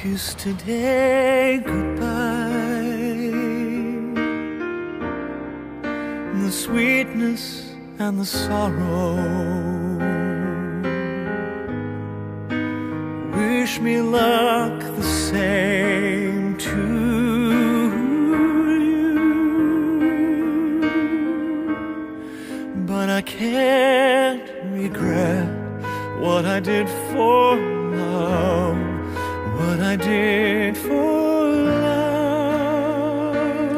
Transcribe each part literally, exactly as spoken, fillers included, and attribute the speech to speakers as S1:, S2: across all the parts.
S1: Kiss today goodbye, the sweetness and the sorrow. Wish me luck the same too, but I can't regret what I did for love, what I did for love.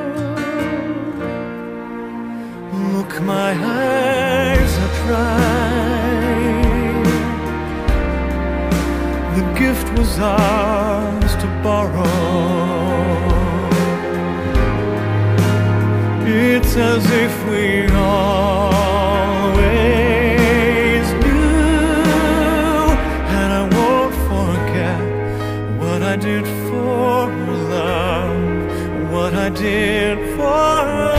S1: Look, my eyes are dry. The gift was ours to borrow. It's as if we always knew, and I won't forget what I did for love, what I did for love.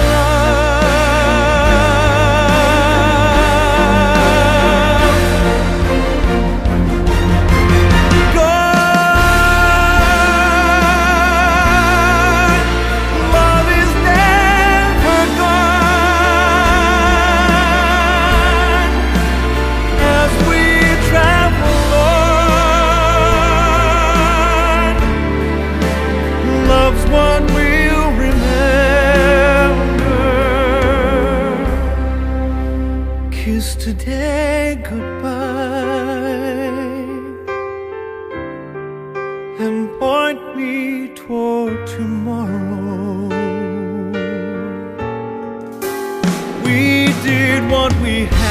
S1: Kiss today goodbye and point me toward tomorrow. We did what we had.